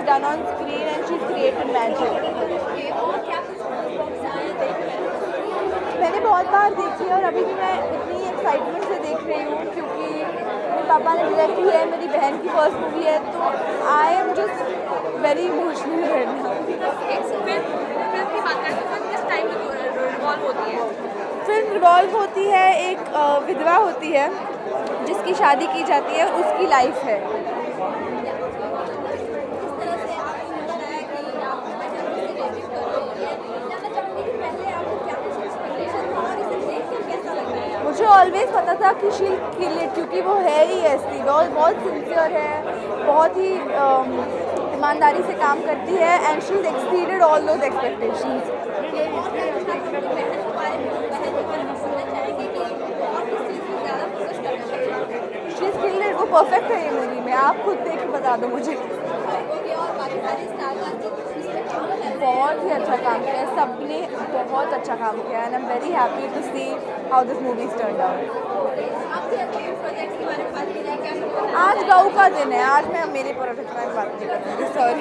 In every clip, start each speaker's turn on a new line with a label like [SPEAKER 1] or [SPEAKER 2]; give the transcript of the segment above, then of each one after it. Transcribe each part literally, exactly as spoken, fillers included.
[SPEAKER 1] done on screen and she's created magic. मैंने बहुत बार देखी है और अभी भी मैं इतनी एक्साइटमेंट से देख रही हूँ क्योंकि मेरे पापा ने डायरेक्ट की है, मेरी बहन की फर्स्ट मूवी है, तो I am just very emotional right now.
[SPEAKER 2] Film की बात करें तो फिल्म किस टाइम में रिवॉल्व होती है?
[SPEAKER 1] फिल्म रिवॉल्व होती है, एक विधवा होती है जिसकी शादी की जाती है, उसकी लाइफ है। मुझे ऑलवेज पता था कि शी विल किल इट क्योंकि वो है ही ऐसी, बहुत बहुत सिंसियर है, बहुत ही ईमानदारी से काम करती है and she is exceeded all those expectations. She is killed it, वो परफेक्ट है ये मूवी में, आप खुद देख के बता दो मुझे। बहुत ही अच्छा काम किया है, सबने बहुत अच्छा काम किया है and I am very happy to see how this movie turned out. आज गऊ का दिन है, आज मैं मेरे प्रोजेक्ट में बात नहीं करूँगी, सॉरी।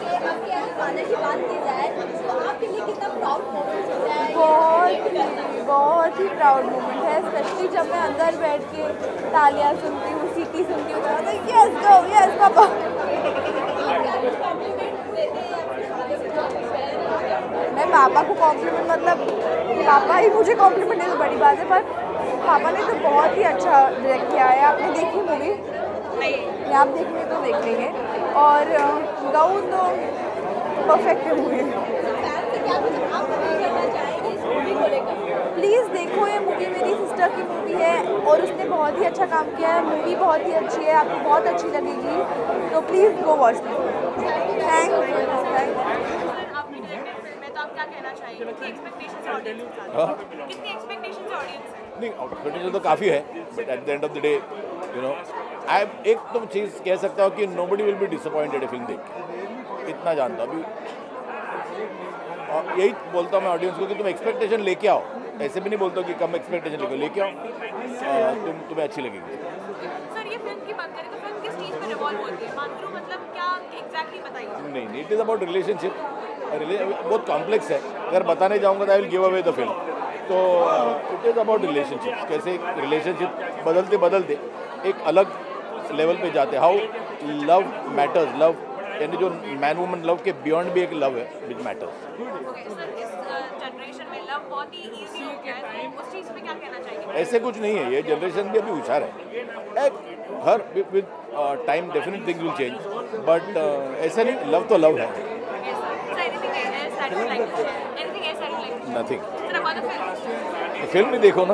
[SPEAKER 1] बहुत बहुत ही प्राउड मोमेंट है, स्पेशली जब मैं अंदर बैठ के तालियां सुनती हूँ, सीटी सुनती हूँ, तो यस गो यस पापा। मैं पापा को कॉम्प्लीमेंट, मतलब पापा ही मुझे कॉम्प्लीमेंट है तो बड़ी बात है, पर पापा ने तो बहुत ही अच्छा डायरेक्ट किया है। आपने देखी मूवी? नहीं। आप देखेंगे तो देख लेंगे, और गऊ तो परफेक्ट है मूवी। प्लीज़ देखो ये मूवी, मेरी सिस्टर की मूवी है और उसने बहुत ही अच्छा काम किया है, मूवी बहुत ही अच्छी है, आपको बहुत अच्छी लगेगी, तो please go watch me. Thank you.
[SPEAKER 3] नहीं, एक्सपेक्टेशन तो काफ़ी है, but at the end of the day you know I एक तो चीज़ कह सकता हूँ कि nobody will be disappointed film देख के, इतना जानता हूँ अभी। और यही बोलता हूँ मैं ऑडियंस को कि तुम एक्सपेक्टेशन लेके आओ, ऐसे भी नहीं बोलता कि कम एक्सपेक्टेशन लेके लेके आओ, आ, तुम तुम्हें अच्छी लगेगी।
[SPEAKER 2] सर ये फिल्म की बात करें तो फिल्म किस चीज़ पे रिवॉल्व होती है? मानकरू मतलब क्या एग्जैक्टली बताइए।
[SPEAKER 3] नहीं नहीं, इट इज़ अबाउट रिलेशनशिप, बहुत कॉम्प्लेक्स है, अगर बताने जाऊँगा तो I will give away the film. तो इट इज़ अबाउट रिलेशनशिप, कैसे रिलेशनशिप बदलते बदलते एक अलग लेवल पे जाते, हाउ लव मैटर्स, लव यानी जो मैन वुमन लव के बियॉन्ड भी एक लव है विच मैटर्स।
[SPEAKER 2] जनरेशन में लव बहुत ही इजी हो गया है, तो उस चीज़ पे क्या कहना चाहिए?
[SPEAKER 3] ऐसे कुछ नहीं है, ये जनरेशन भी अभी होशियार है, हर with time definite things will change, but ऐसा नहीं, लव तो लव है। नथिंग, फिल्म भी देखो ना।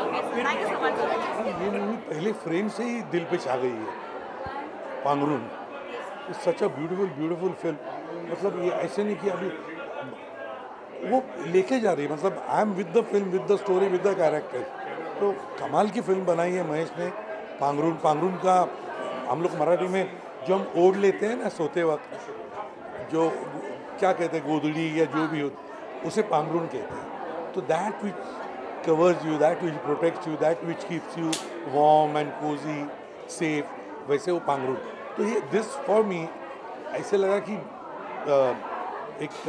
[SPEAKER 4] ये मूवी पहले फ्रेम से ही दिल पे छा गई है। Pangarun it's such a beautiful beautiful film, मतलब ये ऐसे नहीं कि अभी वो लेके जा रही है, मतलब I am with the film, with the story, with the character. तो कमाल की फिल्म बनाई है महेश ने। पांगरून पांगरून का हम लोग मराठी में जो हम ओढ़ लेते हैं ना सोते वक्त, जो क्या कहते हैं गोदड़ी या जो भी हो, उसे पांगरून कहते हैं। तो that which covers you, that which protects you, that which keeps you warm and cozy, safe, वैसे वो पांगरून। तो ये दिस फॉर मी ऐसे लगा कि आ, एक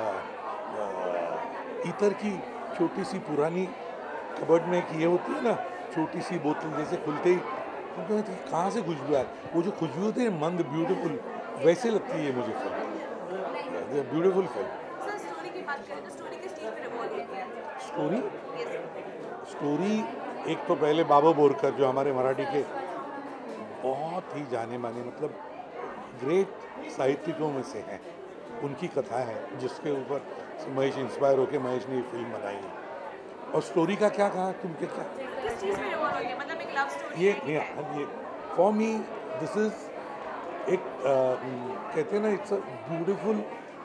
[SPEAKER 4] ईतर की छोटी सी पुरानी कबर्ड में एक ये होती है ना, छोटी सी बोतल जैसे खुलते ही तो कहाँ से खुशबू आए, वो जो खुशबू होती है मंद ब्यूटीफुल, वैसे लगती है मुझे film, beautiful film. Story story एक तो पहले बाबा बोरकर जो हमारे मराठी के बहुत ही जाने माने, मतलब ग्रेट साहित्यिकों में से हैं, उनकी कथा है जिसके ऊपर महेश इंस्पायर होकर महेश ने ये फिल्म बनाई है। और स्टोरी का क्या कहा तुम के क्या
[SPEAKER 2] किस चीज़ में रिवॉल्व होती है? मतलब एक लव स्टोरी
[SPEAKER 4] ये ये ये फॉर मी दिस इज एक कहते हैं ना, it's a beautiful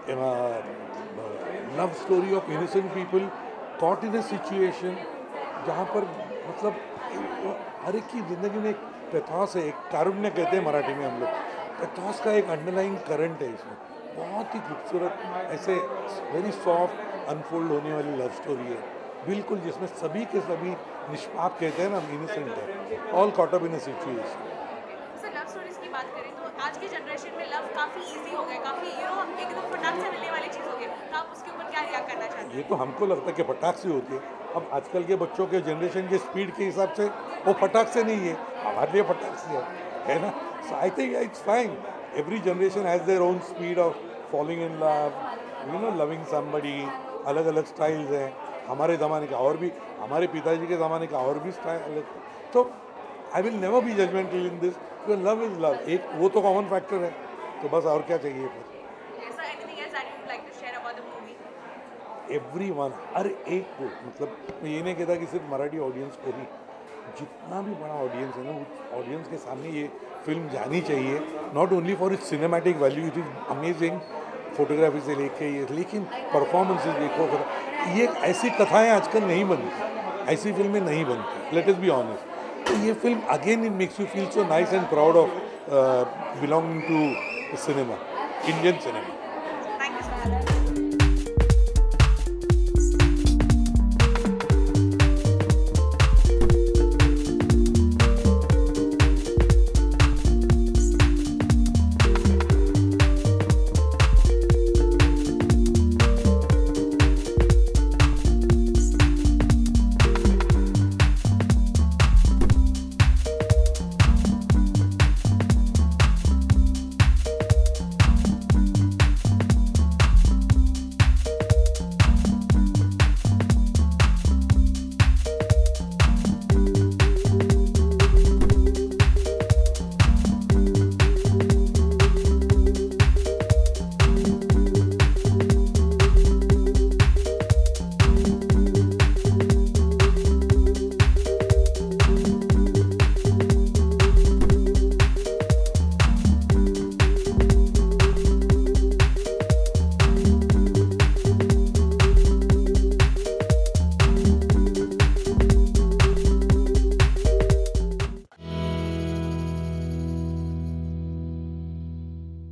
[SPEAKER 4] love story of innocent people caught in a situation जहाँ पर मतलब हर एक की ज़िंदगी में एक पैथॉस है, एक कारुण्य कहते हैं मराठी में हम लोग, पैथॉस का एक अंडरलाइन करंट है इसमें, बहुत ही खूबसूरत ऐसे वेरी सॉफ्ट अनफोल्ड होने वाली लव स्टोरी है बिल्कुल, जिसमें सभी के सभी निष्पाप कहते हैं ना, इनोसेंट है, all caught up in a situation.
[SPEAKER 2] Stories की बात करें तो आज के जनरेशन में लव काफ़ी इजी हो गया, काफ़ी यू नो एकदम फटाक से मिलने वाली चीज़ हो गई, तो आप उसके ऊपर क्या रिएक्ट करना चाहते हैं?
[SPEAKER 4] ये तो हमको लगता है कि फटाक से होती है। अब आजकल के बच्चों के जनरेशन के स्पीड के हिसाब से वो फटाक से नहीं है, हमारे लिए फटाक से है, है ना? So I think it's fine. Every generation has their own speed of falling in love, you know, loving somebody. अलग अलग स्टाइल्स हैं। हमारे ज़माने का और भी, हमारे पिताजी के ज़माने का और भी स्टाइल अलग। तो I will never be judgemental in this, because love is love. एक वो तो कॉमन फैक्टर है, तो बस और क्या चाहिए फिर।
[SPEAKER 2] Yes, sir, anything else that you would like to share about the movie?
[SPEAKER 4] Everyone, हर एक को, मतलब मैं ये नहीं कहता कि सिर्फ मराठी ऑडियंस को ही, जितना भी बड़ा ऑडियंस है ना, उस ऑडियंस के सामने ये फिल्म जानी चाहिए। Not only for its cinematic value, it is amazing photography से लेके ये, लेकिन परफॉर्मेंसेज देखो। ये ऐसी कथाएं आजकल नहीं बनती, ऐसी फिल्में नहीं बनती, लेट अस बी ऑनेस्ट। तो ये film again it makes you feel so nice and proud of belonging to cinema, Indian cinema.
[SPEAKER 2] Thank you so much.